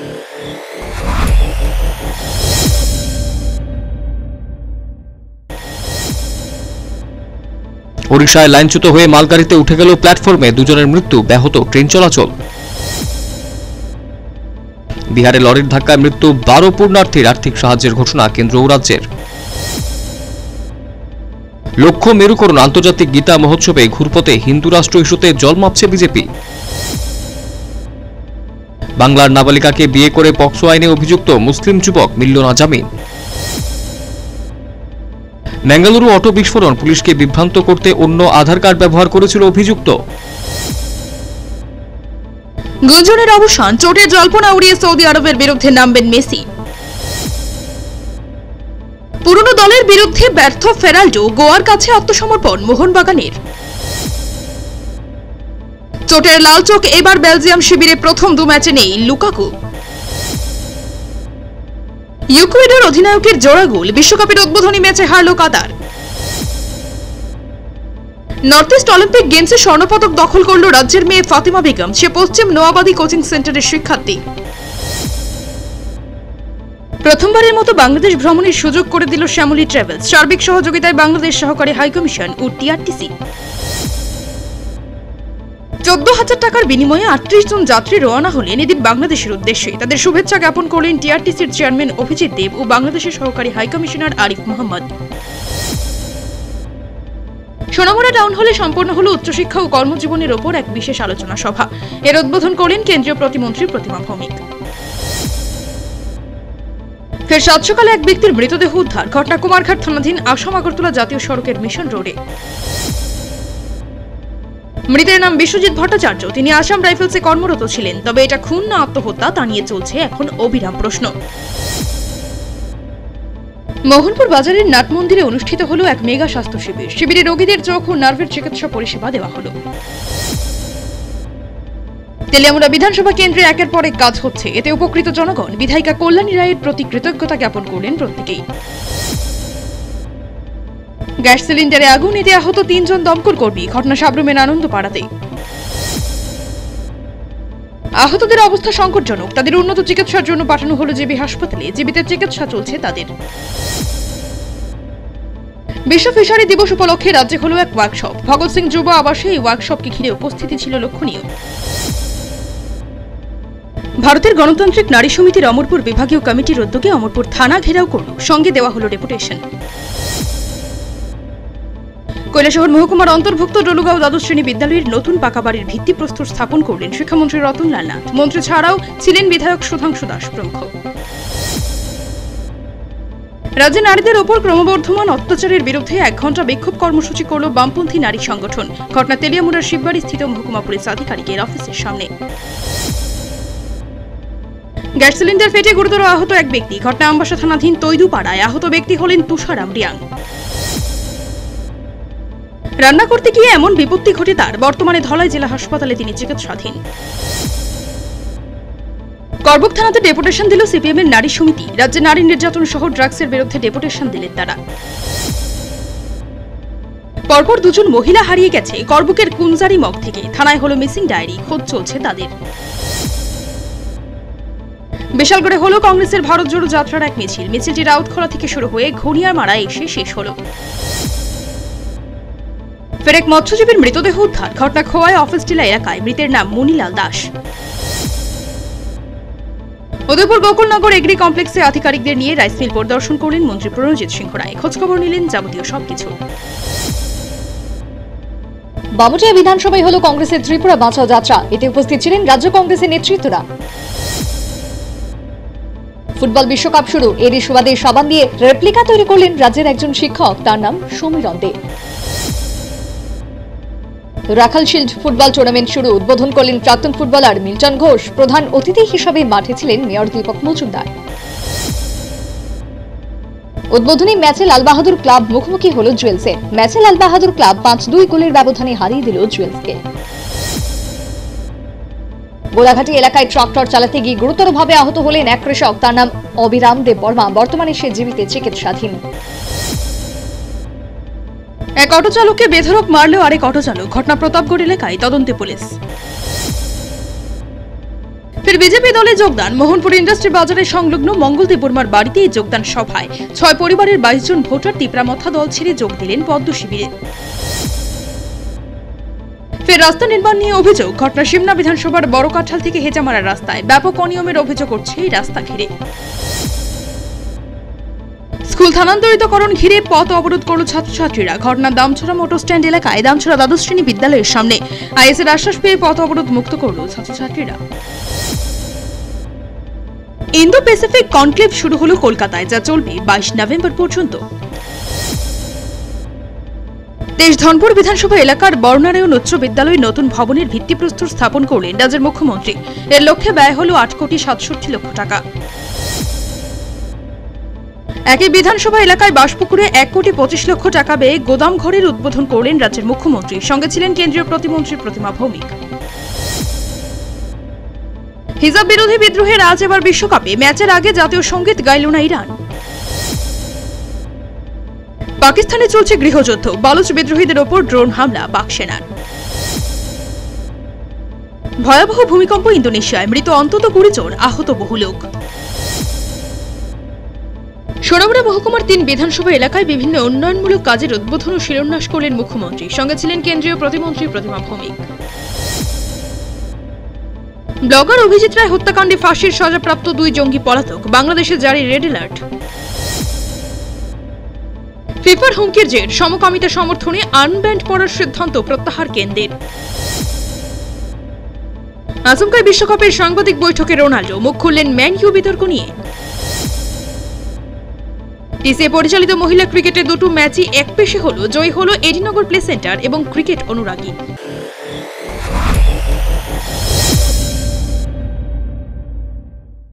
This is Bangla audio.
ওড়িশায় লাইনচ্যুত হয়ে মালগাড়িতে উঠে গেল প্ল্যাটফর্মে, দুজনের মৃত্যু, ব্যাহত ট্রেন চলাচল। বিহারে লরির ধাক্কায় মৃত্যু 12 পূর্ণার্থীর, আর্থিক সাহায্যের ঘোষণা কেন্দ্র ও রাজ্যের। লক্ষ্য মেরুকরণ আন্তর্জাতিক গীতা মহোৎসবে ঘুরপথে হিন্দু রাষ্ট্র ইস্যুতে জল মাপছে বিজেপি। বাংলার নাবালিকাকে বিয়ে করে পক্সো আইনে অভিযুক্ত মুসলিম যুবক, মিলল না জামিন। বেঙ্গালুরু অটো বিস্ফোরণ, পুলিশকে বিভ্রান্ত করতে অন্য আধার কার্ড ব্যবহার করেছিল অভিযুক্ত। গুঞ্জনের অবসান, চোটের জল্পনা উড়িয়ে সৌদি আরবের বিরুদ্ধে নামবেন মেসি। পুরনো দলের বিরুদ্ধে ব্যর্থ ফেরাল্ডো, গোয়ার কাছে আত্মসমর্পণ মোহনবাগানের। চোটের লাল চোখ এবার বেলজিয়াম শিবিরে প্রথম 2 ম্যাচে নেই লুকাকু। ইকুয়েডর অধিনায়কের জোড়া গোল, বিশ্বকাপের উদ্বোধনী ম্যাচে হারল কাতার। নর্থ ইস্ট অলিম্পিক গেমসে স্বর্ণপদক দখল করল রাজ্যের মেয়ে ফাতিমা বেগম। সে পশ্চিম নোয়াবাদী কোচিং সেন্টারের শিক্ষার্থী। প্রথমবারের মতো বাংলাদেশ ভ্রমণের সুযোগ করে দিল শ্যামলী ট্রাভেলস। সার্বিক সহযোগিতায় বাংলাদেশ সহকারী হাইকমিশন ও টিআরটিসি। 14,000 টাকার বিনিময়ে 38 জন যাত্রী রওনা হলেন এদিন বাংলাদেশের উদ্দেশ্যে। তাদের শুভেচ্ছা জ্ঞাপন করলেন টিআরটিসির চেয়ারম্যান অভিজিৎ দেব ও বাংলাদেশের সহকারী হাইকমিশনার আরিফ মোহাম্মদ। সোনামুড়া টাউন হলে সম্পন্ন হল উচ্চশিক্ষা ও কর্মজীবনের ওপর এক বিশেষ আলোচনা সভা। এর উদ্বোধন করলেন কেন্দ্রীয় প্রতিমন্ত্রী প্রতিমা ভৌমিক। ফের সাত সকালে এক ব্যক্তির মৃতদেহ উদ্ধার, ঘটনা কুমারঘাট থানাধীন আসাম আগরতলা জাতীয় সড়কের মিশন রোডে। মৃতের নাম বিশ্বজিৎ ভট্টাচার্য। তিনি আসাম রাইফেলসে কর্মরত ছিলেন। তবে এটা খুন না আত্মহত্যা তা নিয়ে চলছে এখন অবিরাম প্রশ্ন। মোহনপুর বাজারের নাট মন্দিরে অনুষ্ঠিত হলো এক মেগা স্বাস্থ্য শিবির। শিবিরে রোগীদের চোখ ও নার্ভের চিকিৎসা পরিষেবা দেওয়া হলো। তেলিয়ামুড়া বিধানসভা কেন্দ্রে একের পর এক কাজ হচ্ছে, এতে উপকৃত জনগণ। বিধায়িকা কল্যাণী রায়ের প্রতি কৃতজ্ঞতা জ্ঞাপন করলেন প্রত্যেকেই। গ্যাস সিলিন্ডারে আগুন, এতে আহত 3 জন দমকল কর্মী। ঘটনা সাবরুমের আনন্দপাড়াতে। আহতদের অবস্থা সংকটজনক, তাদের উন্নত চিকিৎসার জন্য পাঠানো হলো জিবি হাসপাতালে। জীবিত চিকিৎসা চলছে তাদের। বিশ্ব ফিশারি দিবস উপলক্ষে রাজ্যে হলো এক ওয়ার্কশপ। ভগৎ সিং যুব আবাসে এই ওয়ার্কশপকে ঘিরে উপস্থিতি ছিল লক্ষণীয়। ভারতের গণতান্ত্রিক নারী সমিতির অমরপুর বিভাগীয় কমিটির উদ্যোগে অমরপুর থানা ঘেরাও করল, সঙ্গে দেওয়া হলো ডেপুটেশন। কৈলাসহর মহকুমার অন্তর্ভুক্ত ডলুগাঁও দ্বাদশ শ্রেণী বিদ্যালয়ের নতুন পাকা বাড়ির ভিত্তিপ্রস্তর স্থাপন করলেন শিক্ষামন্ত্রী রতনলাল নাথ। মন্ত্রী ছাড়াও ছিলেন বিধায়ক সুধাংশু দাস প্রমুখ। রাজ্যে নারীদের ওপর ক্রমবর্ধমান অত্যাচারের বিরুদ্ধে 1 ঘণ্টা বিক্ষোভ কর্মসূচি করল বামপন্থী নারী সংগঠন। ঘটনা তেলিয়ামুড়ার শিববাড়ি স্থিত মহকুমা পুলিশ আধিকারিকের অফিসের সামনে। গ্যাস সিলিন্ডার ফেটে গুরুতর আহত এক ব্যক্তি। ঘটনা আমবাসা থানাধীন তৈদুপাড়ায়। আহত ব্যক্তি হলেন তুষারাম রিয়াং। রান্না করতে গিয়ে এমন বিপত্তি ঘটে তার, বর্তমানে ধলাই জেলা হাসপাতালে তিনি চিকিৎসাধীন। করবুক থানাতে ডেপুটেশন দিল সিপিএম এর নারী সমিতি। রাজ্যে নারী নির্যাতন সহ ড্রাগসের বিরুদ্ধে ডেপুটেশন দিলেন তারা। পরপর 2 জন মহিলা হারিয়ে গেছে করবুকের কুনজারি মগ থেকে। থানায় হলো মিসিং ডায়েরি, খোঁজ চলছে তাদের। বিশালগড়ে হলো কংগ্রেসের ভারত জোড়ো যাত্রার এক মিছিল। মিছিলটি রাউতখোলা থেকে শুরু হয়ে ঘড়িয়ার মারা এসে শেষ হলো। ফের এক মৎস্যজীবীর মৃতদেহ উদ্ধার। ঘটনা খোয়াই অফিস টিলা এলাকায়। মৃতের নাম মনিলাল দাস। উদয়পুর গোকুলনগর এগ্রি কমপ্লেক্সে আধিকারিকদের নিয়ে রাইস মিল পরিদর্শন করলেন মন্ত্রী প্রণজিৎ সিংহ রায়। খোঁজখবর নিলেন যাবতীয় সবকিছু। বামুটিয়া বিধানসভায় হলো কংগ্রেসের ত্রিপুরা বাঁচাও যাত্রা। এতে উপস্থিত ছিলেন রাজ্য কংগ্রেসের নেতৃত্বরা। ফুটবল বিশ্বকাপ শুরু, এরই সুবাদে সাবান দিয়ে রেপ্লিকা তৈরি করলেন রাজ্যের একজন শিক্ষক। তার নাম Samiran De. Rakhal shield football tournament শুরু, উদ্বোধন করলেন প্রাক্তন ফুটবলার মিল্টন ঘোষ। প্রধান অতিথি হিসেবে মাঠে ছিলেন মেয়র দীপক মজুমদার। উদ্বোধনী ম্যাচে লালবাহাদুর ক্লাব মুখোমুখি হল জুয়েলসে। ম্যাচে লালবাহাদুর ক্লাব 5-2 গোলের ব্যবধানে হারিয়ে দিল জুয়েলসকে। গোলাঘাটি এলাকায় ট্রাক্টর চালাতে গিয়ে গুরুতরভাবে আহত হলেন এক কৃষক। তার নাম অবিরাম দেব বর্মা। বর্তমানে সে জীবিত চিকিৎসাধীন। এক অটো চালককে বেধড়ক মারলেও আরেক অটো চালক। ঘটনা প্রতাপগড় এলাকায়, তদন্তে পুলিশ। ফের বিজেপি দলে যোগদান। মোহনপুর ইন্ডাস্ট্রি বাজারের সংলগ্ন মঙ্গলদেব বর্মার বাড়িতেই যোগদান সভায় 6 পরিবারের 22 জন ভোটার তিপ্রামথা দল ছেড়ে যোগ দিলেন পদ্ম শিবিরে। ফের রাস্তা নির্মাণ নিয়ে অভিযোগ। ঘটনা সিমনা বিধানসভার বড় কাঠাল থেকে হেজামারা রাস্তায় ব্যাপক অনিয়মের অভিযোগ উঠছে এই রাস্তা ঘিরে। স্কুল স্থানান্তরিতকরণ ঘিরে পথ অবরোধ করল ছাত্রছাত্রীরা। ঘটনা দামছড়া মোটর স্ট্যান্ড এলাকায় দামছড়া দ্বাদশ শ্রেণী বিদ্যালয়ের সামনে আইএসের আশ্বাস পেয়ে পথ অবরোধ মুক্ত করল ছাত্রছাত্রীরা। ইন্দো প্যাসিফিক কনক্লেভ শুরু হলো কলকাতায়, যা চলবে 22 নভেম্বর পর্যন্ত। দেশধনপুর বিধানসভা এলাকার বর্ণারায়ণ উচ্চ বিদ্যালয় নতুন ভবনের ভিত্তিপ্রস্তর স্থাপন করলেন রাজ্যের মুখ্যমন্ত্রী। এর লক্ষ্যে ব্যয় হল 8,67,00,000 টাকা। একই বিধানসভা এলাকায় বাসপুকুরে 1,25,00,000 টাকা ব্যয়ে গোদাম ঘরের উদ্বোধন করলেন রাজ্যের মুখ্যমন্ত্রী। সঙ্গে ছিলেন কেন্দ্রীয় প্রতিমন্ত্রী প্রতিমা ভৌমিক। হিজাব বিরোধী বিদ্রোহের আজ এবার বিশ্বকাপে ম্যাচের আগে জাতীয় সঙ্গীত গাইল না ইরান। পাকিস্তানে চলছে গৃহযুদ্ধ। বালুচ বিদ্রোহীদের ওপর ড্রোন হামলা পাক সেনার। ভয়াবহ ভূমিকম্প ইন্দোনেশিয়ায়, মৃত অন্তত 20 জন, আহত বহু লোক। সোনামুড়া মহকুমার 3 বিধানসভা এলাকায় বিভিন্ন উন্নয়নমূলক কাজের উদ্বোধন ও শিলান্যাস করলেন মুখ্যমন্ত্রী। সঙ্গে ছিলেন কেন্দ্রীয় প্রতিমন্ত্রী প্রতিমা ভৌমিক। ব্লগার অভিজিৎ রায় হত্যাকাণ্ডে ফাঁসির সাজাপ্রাপ্ত 2 জঙ্গি পলাতক। বাংলাদেশে জারি রেড অ্যালার্ট। ফিফার হুমকির জের, সমকামিতা সমর্থনে আনব্যান্ড করার সিদ্ধান্ত প্রত্যাহার কেন্দ্রের। আচমকায় বিশ্বকাপের সাংবাদিক বৈঠকে রোনাল্ডো মুখ খুললেন ম্যান ইউ বিতর্ক নিয়ে। টিসিএ পরিচালিত মহিলা ক্রিকেটে 2টো ম্যাচই একপেশে হলো। জয়ী হলো এডিনগর প্লে সেন্টার এবং ক্রিকেট অনুরাগী।